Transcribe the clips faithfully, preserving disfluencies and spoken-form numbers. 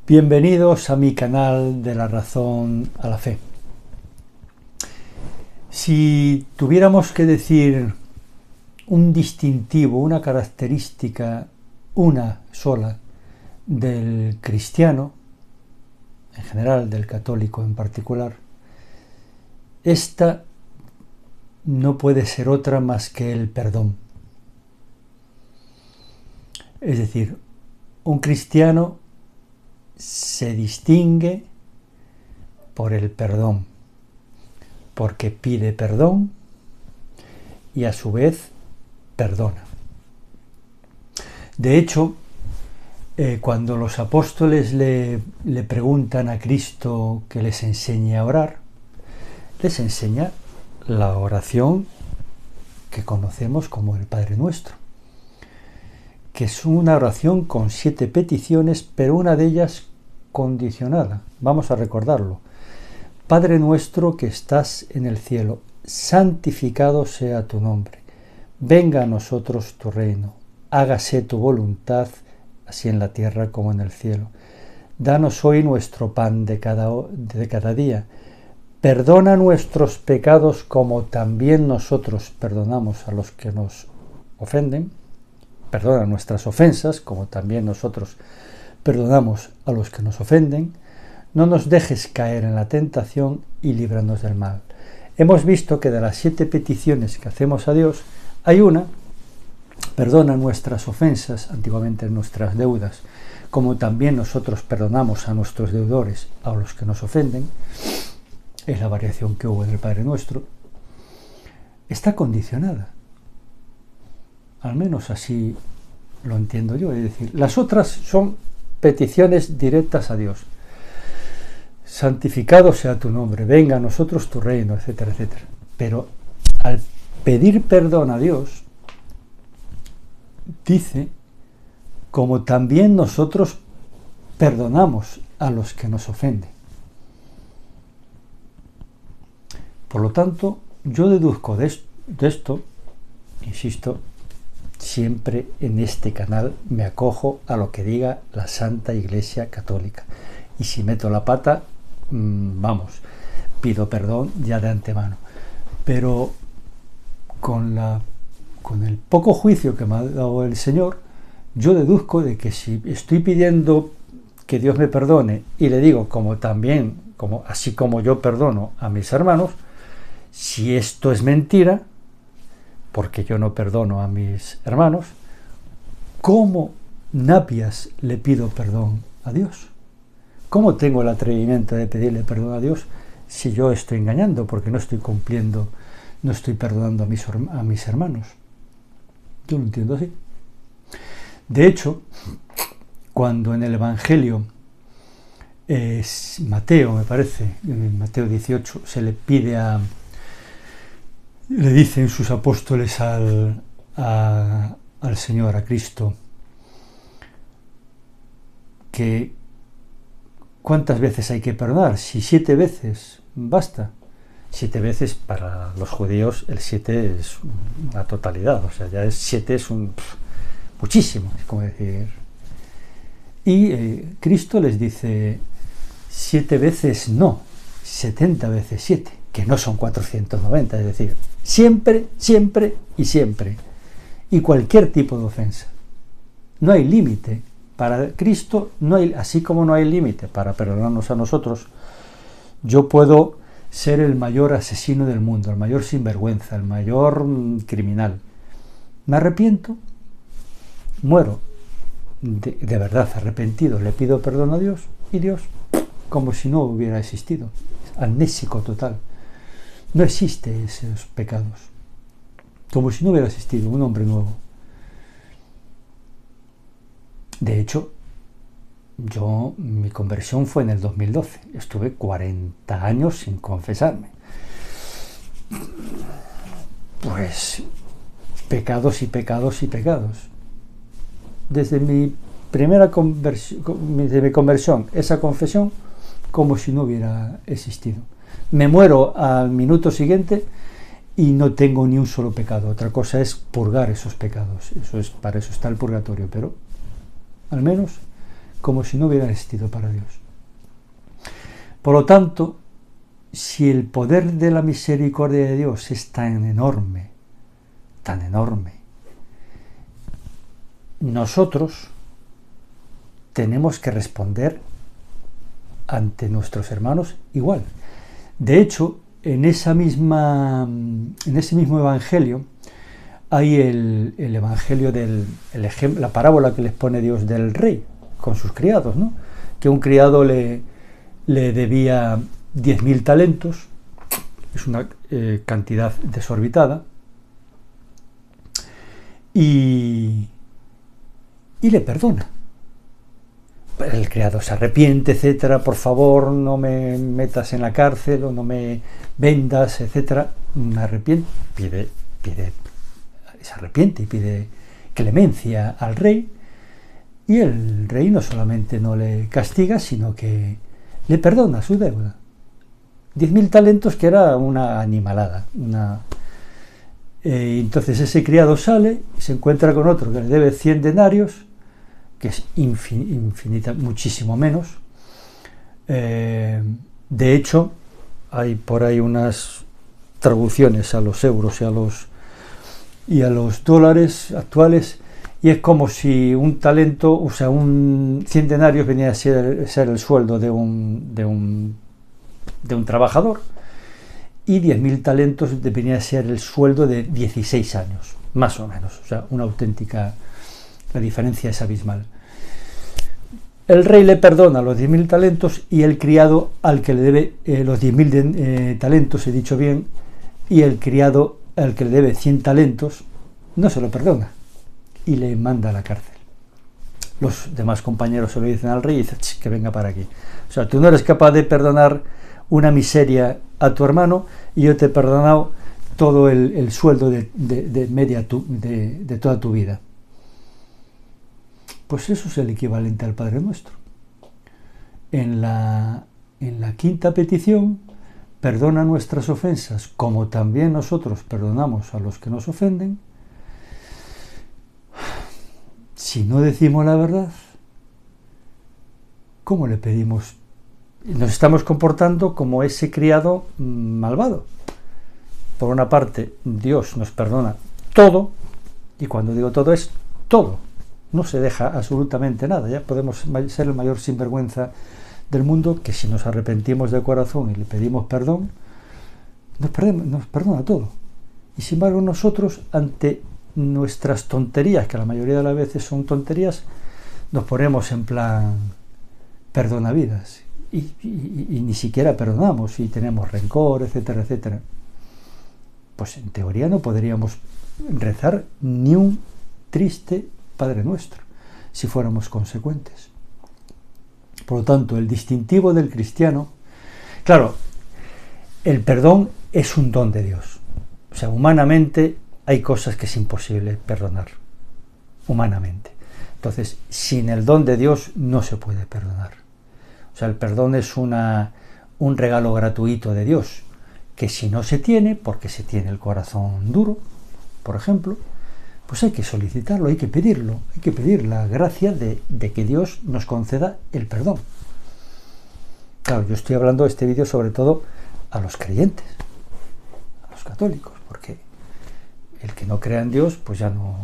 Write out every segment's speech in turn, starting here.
Bienvenidos a mi canal de la razón a la fe. Si tuviéramos que decir un distintivo, una característica, una sola del cristiano, en general del católico en particular, esta no puede ser otra más que el perdón. Es decir, un cristiano se distingue por el perdón, porque pide perdón y a su vez perdona. De hecho, eh, cuando los apóstoles le, le preguntan a Cristo que les enseñe a orar, les enseña la oración que conocemos como el Padre Nuestro, que es una oración con siete peticiones, pero una de ellas condicionada. Vamos a recordarlo. Padre nuestro que estás en el cielo, santificado sea tu nombre. Venga a nosotros tu reino. Hágase tu voluntad, así en la tierra como en el cielo. Danos hoy nuestro pan de cada, de cada día. Perdona nuestros pecados como también nosotros perdonamos a los que nos ofenden. Perdona nuestras ofensas como también nosotros perdonamos a los que nos ofenden. No nos dejes caer en la tentación y líbranos del mal. Hemos visto que de las siete peticiones que hacemos a Dios, hay una, perdona nuestras ofensas, antiguamente nuestras deudas, como también nosotros perdonamos a nuestros deudores, a los que nos ofenden. Es la variación que hubo en el Padre Nuestro. Está condicionada. Al menos así lo entiendo yo. Es decir, las otras son peticiones directas a Dios. Santificado sea tu nombre, venga a nosotros tu reino, etcétera, etcétera. Pero al pedir perdón a Dios, dice, como también nosotros perdonamos a los que nos ofenden. Por lo tanto, yo deduzco de esto, de esto, insisto, siempre en este canal me acojo a lo que diga la Santa Iglesia Católica. Y si meto la pata, mmm, vamos, pido perdón ya de antemano. Pero con, la, con el poco juicio que me ha dado el Señor, yo deduzco de que si estoy pidiendo que Dios me perdone y le digo, como también, como, así como yo perdono a mis hermanos, si esto es mentira, porque yo no perdono a mis hermanos, ¿cómo napias le pido perdón a Dios? ¿Cómo tengo el atrevimiento de pedirle perdón a Dios si yo estoy engañando, porque no estoy cumpliendo, no estoy perdonando a mis, a mis hermanos? Yo lo entiendo así. De hecho, cuando en el Evangelio, eh, Mateo, me parece, en Mateo dieciocho, se le pide a le dicen sus apóstoles al, a, al Señor, a Cristo, que cuántas veces hay que perdonar, si siete veces basta. Siete veces para los judíos el siete es una totalidad, o sea, ya es siete es un pff, muchísimo, es como decir. Y eh, Cristo les dice siete veces no, setenta veces siete, que no son cuatrocientos noventa, es decir, siempre, siempre y siempre. Y cualquier tipo de ofensa. No hay límite. Para Cristo, no hay, así como no hay límite para perdonarnos a nosotros, yo puedo ser el mayor asesino del mundo, el mayor sinvergüenza, el mayor criminal. Me arrepiento, muero de, de verdad arrepentido, le pido perdón a Dios y Dios, como si no hubiera existido. Amnésico total. No existe esos pecados. Como si no hubiera existido un hombre nuevo. De hecho, yo, mi conversión fue en el dos mil doce. Estuve cuarenta años sin confesarme. Pues, pecados y pecados y pecados. Desde mi primera conversión, desde mi conversión, esa confesión, como si no hubiera existido. Me muero al minuto siguiente y no tengo ni un solo pecado. Otra cosa es purgar esos pecados. Eso es, para eso está el purgatorio, pero al menos como si no hubieran existido para Dios. Por lo tanto, si el poder de la misericordia de Dios es tan enorme, tan enorme, nosotros tenemos que responder ante nuestros hermanos igual. De hecho, en esa misma, en ese mismo evangelio hay el, el evangelio del el ejemplo, la parábola que les pone Dios del rey con sus criados, ¿no? Que un criado le, le debía diez mil talentos, es una eh, cantidad desorbitada, y, y le perdona. El criado se arrepiente, etcétera, por favor no me metas en la cárcel o no me vendas, etcétera. Me arrepiento, pide, pide, se arrepiente y pide clemencia al rey, y el rey no solamente no le castiga, sino que le perdona su deuda. Diez mil talentos, que era una animalada. Una... Eh, entonces ese criado sale y se encuentra con otro que le debe cien denarios, que es infinita, muchísimo menos. Eh, de hecho, hay por ahí unas traducciones a los euros y a los, y a los dólares actuales, y es como si un talento, o sea, un cien denarios venía a ser, ser el sueldo de un, de un, de un trabajador, y diez mil talentos venía a ser el sueldo de dieciséis años, más o menos. O sea, una auténtica... La diferencia es abismal. El rey le perdona los diez mil talentos, y el criado al que le debe eh, los diez mil eh, talentos, he dicho bien, y el criado al que le debe cien talentos, no se lo perdona y le manda a la cárcel. Los demás compañeros se lo dicen al rey y dicen que venga para aquí. O sea, tú no eres capaz de perdonar una miseria a tu hermano, y yo te he perdonado todo el, el sueldo de, de, de media tu, de, de toda tu vida. Pues eso es el equivalente al Padre Nuestro. En la, en la quinta petición, perdona nuestras ofensas, como también nosotros perdonamos a los que nos ofenden. Si no decimos la verdad, ¿cómo le pedimos? Nos estamos comportando como ese criado malvado. Por una parte, Dios nos perdona todo, y cuando digo todo es todo. No se deja absolutamente nada. Ya podemos ser el mayor sinvergüenza del mundo, que si nos arrepentimos de corazón y le pedimos perdón, nos, perdemos, nos perdona todo. Y sin embargo nosotros, ante nuestras tonterías, que la mayoría de las veces son tonterías, nos ponemos en plan perdona vidas, y, y, y ni siquiera perdonamos, y tenemos rencor, etcétera, etcétera. Pues en teoría no podríamos rezar ni un triste Padre Nuestro si fuéramos consecuentes. Por lo tanto, el distintivo del cristiano, claro, el perdón es un don de Dios. O sea, humanamente hay cosas que es imposible perdonar, humanamente. Entonces, sin el don de Dios no se puede perdonar. O sea, el perdón es una, un regalo gratuito de Dios, que si no se tiene, porque se tiene el corazón duro, por ejemplo, pues hay que solicitarlo, hay que pedirlo, hay que pedir la gracia de, de que Dios nos conceda el perdón. Claro, yo estoy hablando de este vídeo sobre todo a los creyentes, a los católicos, porque el que no crea en Dios, pues ya no,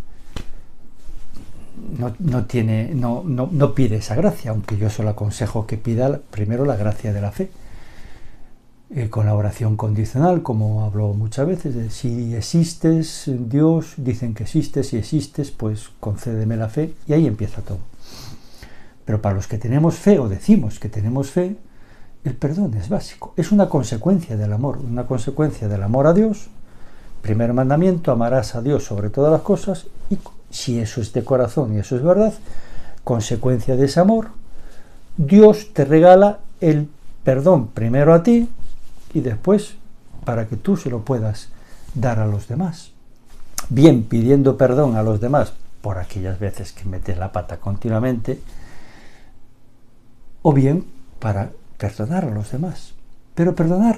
no, no tiene, no, no, no pide esa gracia, aunque yo solo aconsejo que pida primero la gracia de la fe. Eh, con la oración condicional, como hablo muchas veces, de si existes, Dios, dicen que existes, si existes, pues concédeme la fe, y ahí empieza todo. Pero para los que tenemos fe, o decimos que tenemos fe, el perdón es básico, es una consecuencia del amor, una consecuencia del amor a Dios. Primer mandamiento, amarás a Dios sobre todas las cosas, y si eso es de corazón y eso es verdad, consecuencia de ese amor, Dios te regala el perdón primero a ti, y después para que tú se lo puedas dar a los demás. Bien pidiendo perdón a los demás por aquellas veces que metes la pata continuamente, o bien para perdonar a los demás. Pero perdonar,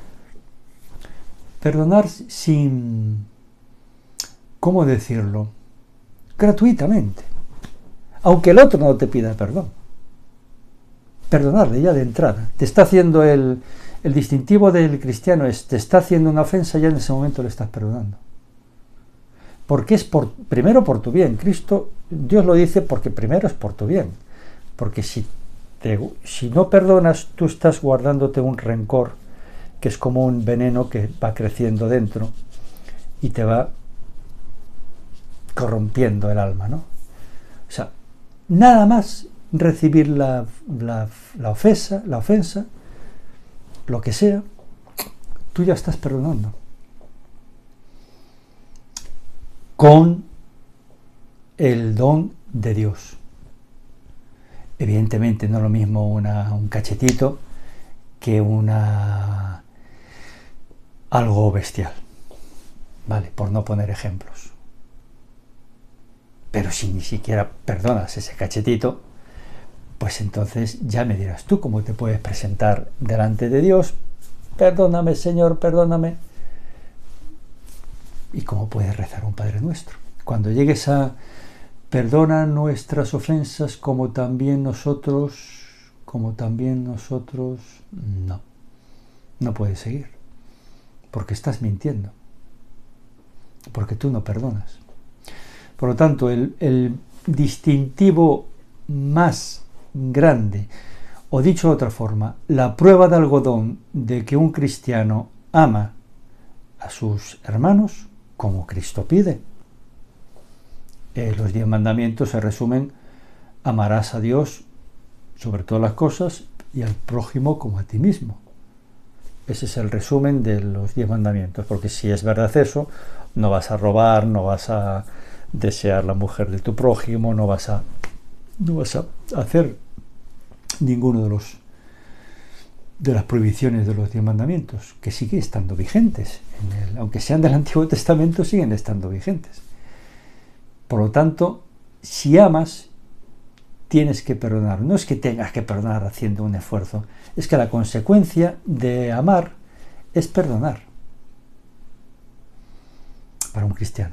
perdonar sin, ¿cómo decirlo? Gratuitamente. aunque el otro no te pida perdón. Perdonarle ya de entrada. Te está haciendo el, el distintivo del cristiano, es te está haciendo una ofensa, ya en ese momento le estás perdonando. Porque es por, primero por tu bien. Cristo, Dios lo dice porque primero es por tu bien. Porque si, te, si no perdonas, tú estás guardándote un rencor que es como un veneno que va creciendo dentro y te va corrompiendo el alma, ¿no? O sea, nada más recibir la, la, la ofensa, la ofensa, lo que sea, tú ya estás perdonando. Con el don de Dios. Evidentemente no es lo mismo una, un cachetito que una algo bestial, ¿vale? Por no poner ejemplos. Pero si ni siquiera perdonas ese cachetito, pues entonces ya me dirás tú cómo te puedes presentar delante de Dios. Perdóname, Señor, perdóname. Y cómo puedes rezar un Padre Nuestro. Cuando llegues a perdona nuestras ofensas como también nosotros, como también nosotros, no. No puedes seguir. Porque estás mintiendo. Porque tú no perdonas. Por lo tanto, el, el distintivo más grande, o dicho de otra forma, la prueba de algodón de que un cristiano ama a sus hermanos como Cristo pide. Eh, los diez mandamientos se resumen: amarás a Dios sobre todas las cosas y al prójimo como a ti mismo. Ese es el resumen de los diez mandamientos, porque si es verdad eso, no vas a robar, no vas a desear la mujer de tu prójimo, no vas a, no vas a hacer ninguno de los de las prohibiciones de los diez mandamientos, que siguen estando vigentes, en el, aunque sean del Antiguo Testamento, siguen estando vigentes. Por lo tanto, si amas, tienes que perdonar. No es que tengas que perdonar haciendo un esfuerzo, es que la consecuencia de amar es perdonar para un cristiano.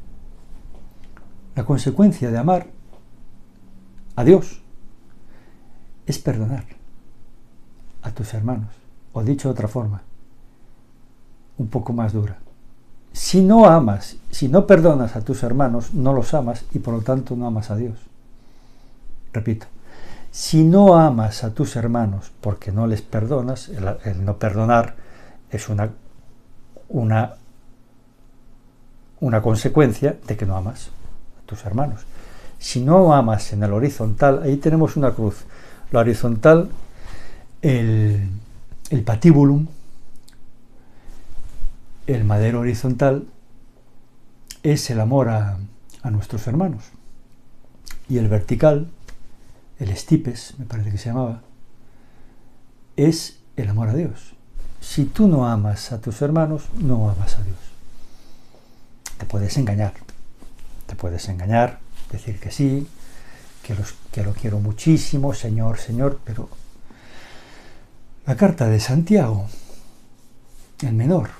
La consecuencia de amar a Dios es perdonar a tus hermanos, o dicho de otra forma, un poco más dura. Si no amas, si no perdonas a tus hermanos, no los amas y por lo tanto no amas a Dios. Repito, si no amas a tus hermanos porque no les perdonas, el, el no perdonar es una, una, una consecuencia de que no amas a tus hermanos. Si no amas en el horizontal, ahí tenemos una cruz. La horizontal, el, el patíbulum, el madero horizontal, es el amor a, a nuestros hermanos. Y el vertical, el estipes, me parece que se llamaba, es el amor a Dios. Si tú no amas a tus hermanos, no amas a Dios. Te puedes engañar. Te puedes engañar, decir que sí, que, los, que lo quiero muchísimo, Señor, Señor, pero la carta de Santiago, el menor,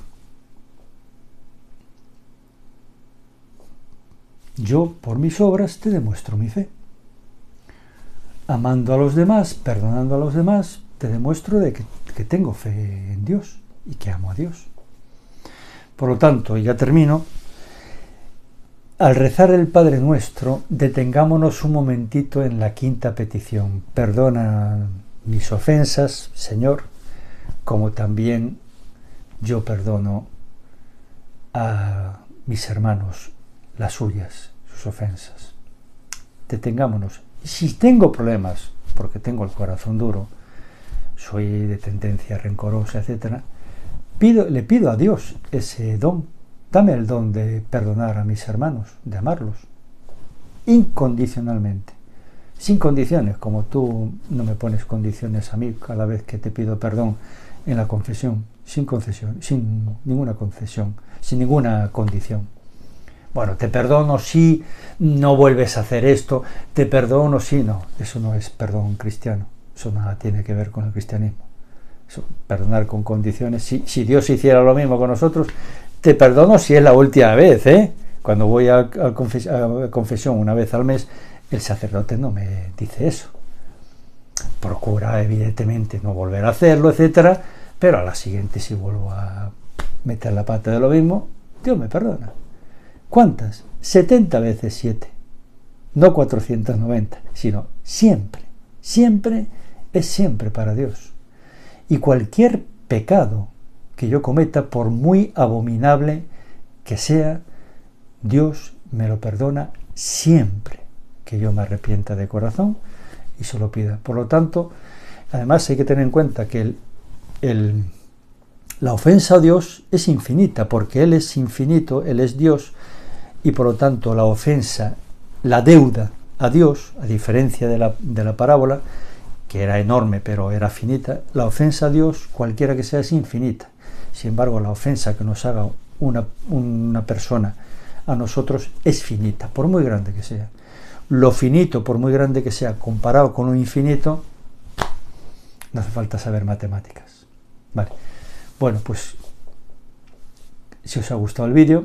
yo por mis obras te demuestro mi fe. Amando a los demás, perdonando a los demás, te demuestro de que, que tengo fe en Dios y que amo a Dios. Por lo tanto, y ya termino, al rezar el Padre Nuestro, detengámonos un momentito en la quinta petición. Perdona mis ofensas, Señor, como también yo perdono a mis hermanos las suyas, sus ofensas. Detengámonos. Si tengo problemas, porque tengo el corazón duro, soy de tendencia rencorosa, etcétera, pido, le pido a Dios ese don. Dame el don de perdonar a mis hermanos, de amarlos, incondicionalmente, sin condiciones, como tú no me pones condiciones a mí cada vez que te pido perdón en la confesión, sin concesión, sin ninguna concesión, sin ninguna condición. Bueno, te perdono si no vuelves a hacer esto, te perdono si no. Eso no es perdón cristiano, eso nada tiene que ver con el cristianismo. Eso, perdonar con condiciones. Si, si Dios hiciera lo mismo con nosotros, te perdono si es la última vez, ¿eh? Cuando voy a, a, confes a confesión una vez al mes, El sacerdote no me dice eso. Procura, evidentemente, no volver a hacerlo, etcétera, pero a la siguiente, si vuelvo a meter la pata de lo mismo, Dios me perdona. ¿Cuántas? setenta veces siete. No cuatrocientos noventa, sino siempre. Siempre es siempre para Dios. Y cualquier pecado que yo cometa, por muy abominable que sea, Dios me lo perdona siempre que yo me arrepienta de corazón y se lo pida. Por lo tanto, además hay que tener en cuenta que el, el, la ofensa a Dios es infinita, porque Él es infinito, Él es Dios, y por lo tanto la ofensa, la deuda a Dios, a diferencia de la, de la parábola, que era enorme pero era finita, la ofensa a Dios, cualquiera que sea, es infinita. Sin embargo, la ofensa que nos haga una, una persona a nosotros es finita, por muy grande que sea. Lo finito, por muy grande que sea, comparado con lo infinito, no hace falta saber matemáticas. Vale. Bueno, pues si os ha gustado el vídeo,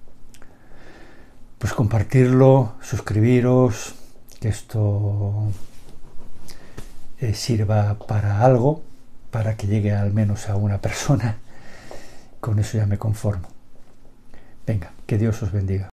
pues compartirlo, suscribiros, que esto eh, sirva para algo, para que llegue al menos a una persona. Con eso ya me conformo. Venga, que Dios os bendiga.